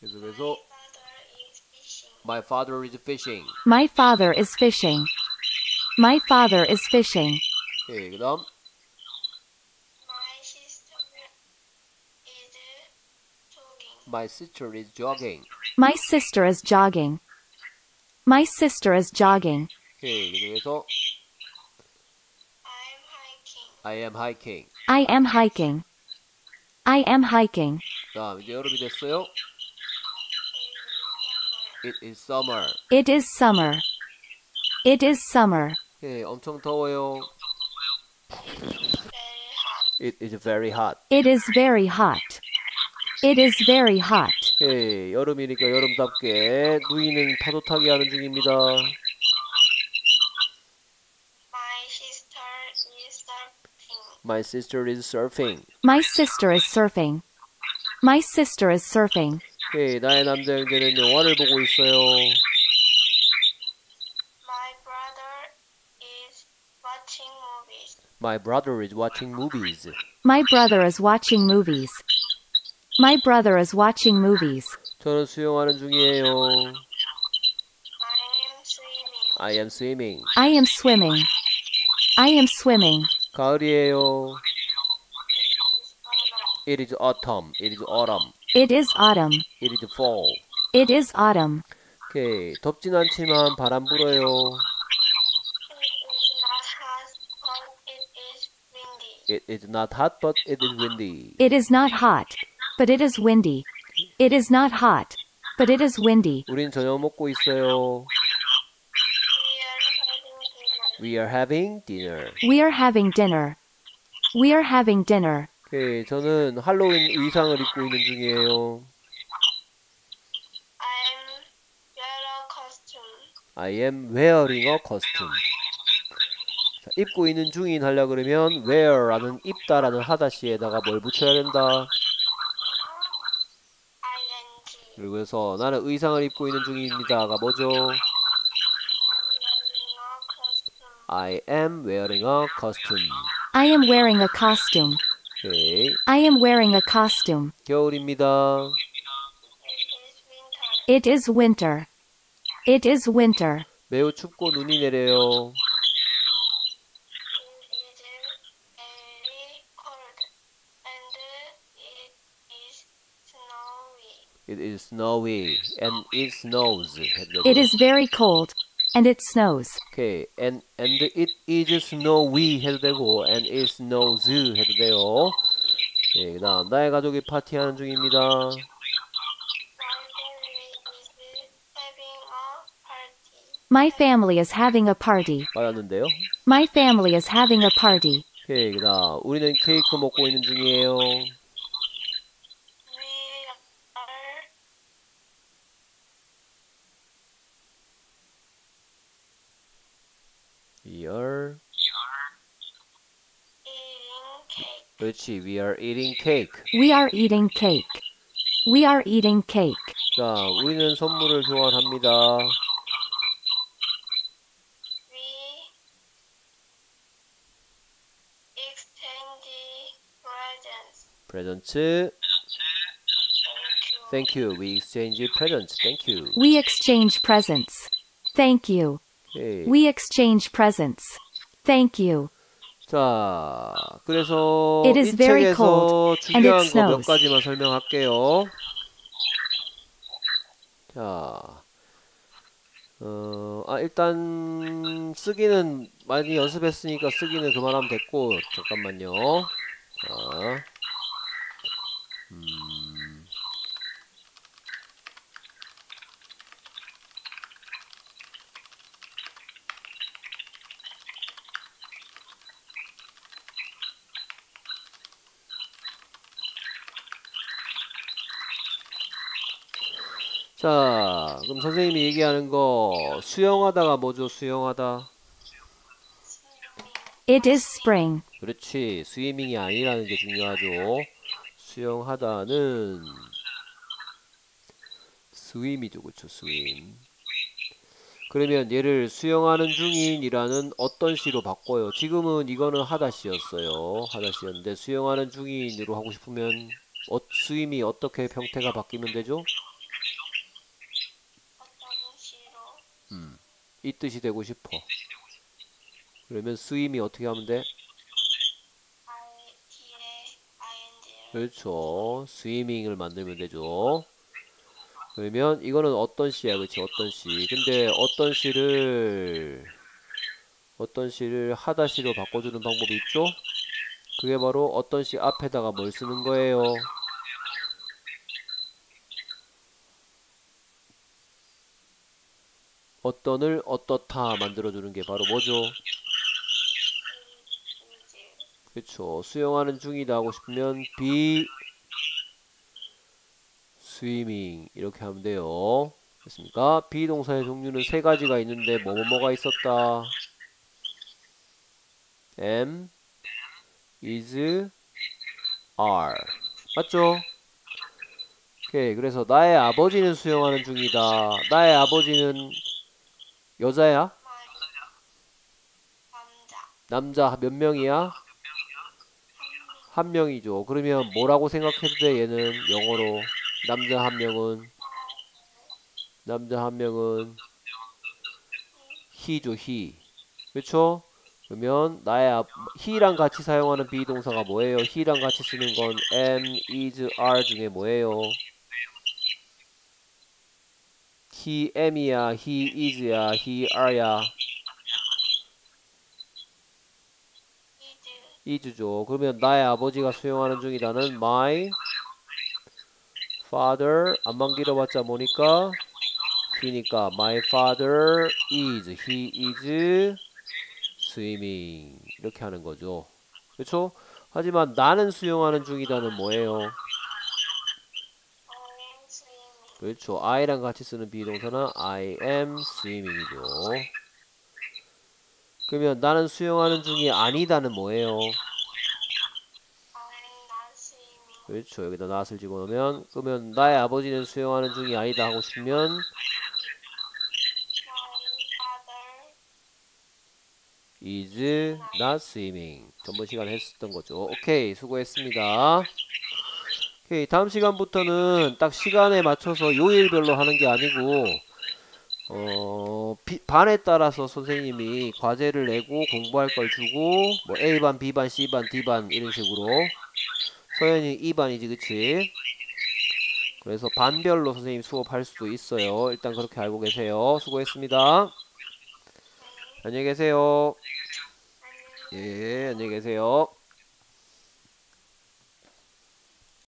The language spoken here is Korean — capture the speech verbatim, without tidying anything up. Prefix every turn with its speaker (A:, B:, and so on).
A: 계속해서 My father is fishing.
B: My father is fishing. My father is fishing.
A: 오케이, 그 다음
C: My sister is jogging.
A: My sister is jogging.
B: My sister is jogging. My sister is jogging.
A: 오케이, 계속해서
C: I am hiking.
A: I am hiking.
B: I am hiking. I am hiking.
A: 그 다음 이제 여름이 됐어요. It is summer.
B: It is summer. It is summer.
A: 오케이, 엄청 더워요.
C: Very hot.
A: It is very hot.
B: It is very hot. It is very hot.
A: 오케이, 여름이니까 여름답게 누이는 파도 타기 하는 중입니다.
C: My sister is surfing.
A: My sister is surfing.
B: My sister is surfing. My sister is surfing.
A: 오케이, 나의 남자 형제는 영화를 보고 있어요.
C: My brother is watching movies.
A: My brother is watching movies.
B: My brother is watching movies. My brother is watching movies.
A: 저는 수영하는 중이에요.
C: I am swimming.
A: I am swimming.
B: I am swimming. I am swimming.
A: 가을이에요. It is autumn. It is autumn.
B: It is autumn.
A: It is fall.
B: It is autumn.
A: 오케이, 덥진 않지만 바람 불어요.
C: It is not hot, but it is windy.
A: It is not hot, but it is windy.
B: It is not hot, but it is windy. It is not hot, but it is windy.
A: 우린 저녁 먹고 있어요.
C: We are having dinner.
A: We are having dinner.
B: We are having dinner. We are having dinner.
A: 오케이, 저는 할로윈 의상을 입고 있는 중이에요.
C: I am wearing a costume.
A: I am wearing a costume. 자, 입고 있는 중인 하려 그러면 wear라는 입다라는 하다시에다가 뭘 붙여야 된다.
C: ing.
A: 그리고 해서 나는 의상을 입고 있는 중입니다가 뭐죠? I am wearing a costume.
B: I am wearing a costume.
A: 오케이,
B: I am wearing a costume.
A: 겨울입니다.
C: It is winter.
B: It is winter. It is winter.
A: 매우 춥고 눈이 내려요.
C: It is very cold and it is snowy.
A: It is snowy and it snows.
B: It is very cold and it snows.
A: 오케이, and and it is snowy 해도 되고 and it snows 해도 돼요. 오케이, 그다음 나의 가족이 파티하는 중입니다.
C: My family is having a party.
B: My family is having a party.
A: 맞았는데요.
B: My family is having a party.
A: 오케이, 그다음 우리는 케이크 먹고 있는 중이에요.
C: We are
A: We are
C: eating cake.
A: 그렇지. We are eating cake.
B: We are eating cake. We are eating cake.
A: 자, 우리는 선물을 교환합니다.
C: We exchange presents.
A: presents.
C: Thank you.
A: Thank you. We exchange presents. Thank you.
B: We exchange presents. Thank you.
A: 오케이.
B: We exchange presents. Thank you.
A: 자, 그래서
B: It is
A: 이
B: very
A: 책에서
B: cold and
A: 중요한
B: it
A: 거 몇
B: snows.
A: 가지만 설명할게요. 자, 어, 아, 일단 쓰기는 많이 연습했으니까 쓰기는 그만하면 됐고, 잠깐만요. 자, 음, 자, 그럼 선생님이 얘기하는 거 수영하다가 뭐죠? 수영하다.
B: It is spring.
A: 그렇지. 스위밍이 아니라는 게 중요하죠. 수영하다는 스윙이죠. 그렇죠. 스윙. 그러면 얘를 수영하는 중인이라는 어떤 시로 바꿔요? 지금은 이거는 하다시였어요. 하다시였는데 수영하는 중인으로 하고 싶으면 어, 스윙이 어떻게 형태가 바뀌면 되죠? 이 뜻이 되고 싶어. 그러면 스임이 어떻게 하면 돼? 그렇죠. 스위밍을 만들면 되죠. 그러면 이거는 어떤 시야, 그렇지? 어떤 시. 근데 어떤 시를 어떤 시를 하다 시로 바꿔주는 방법이 있죠? 그게 바로 어떤 시 앞에다가 뭘 쓰는 거예요? 어떤을 어떻다 만들어주는 게 바로 뭐죠? 그렇죠. 수영하는 중이다 하고 싶으면 be swimming 이렇게 하면 돼요. 됐습니까? 비동사의 종류는 세 가지가 있는데 뭐뭐뭐가 있었다. am, is, are. 맞죠? 오케이. 그래서 나의 아버지는 수영하는 중이다. 나의 아버지는 여자야? 남자 몇 명이야? 한 명이죠. 그러면 뭐라고 생각해도 돼? 얘는 영어로 남자 한 명은 남자 한 명은 he죠. he. 그렇죠? 그러면 나의 아, he랑 같이 사용하는 비동사가 뭐예요? he랑 같이 쓰는 건 am, is, are 중에 뭐예요? he am이야, he is야, he are야. is죠. 그러면 나의 아버지가 수영하는 중이다는 my father 안만 길어봤자 뭐니까? he니까 my father is, he is swimming 이렇게 하는 거죠. 그렇죠? 하지만 나는 수영하는 중이다는 뭐예요? 그렇죠. I랑 같이 쓰는 비동사는 I am swimming이죠. 그러면 나는 수영하는 중이 아니다는 뭐예요? 그렇죠. 여기다 not을 집어넣으면 그러면 나의 아버지는 수영하는 중이 아니다 하고 싶으면 is not swimming. 전번 시간에 했었던 거죠. 오케이, 수고했습니다. 오케이, 다음 시간부터는 딱 시간에 맞춰서 요일별로 하는 게 아니고 어, 비, 반에 따라서 선생님이 과제를 내고 공부할 걸 주고 뭐 A반, B반, C반, D반 이런 식으로 서현이 이 반이지 그치? 그래서 반별로 선생님 수업할 수도 있어요. 일단 그렇게 알고 계세요. 수고했습니다. 안녕히 계세요. 예, 안녕히 계세요.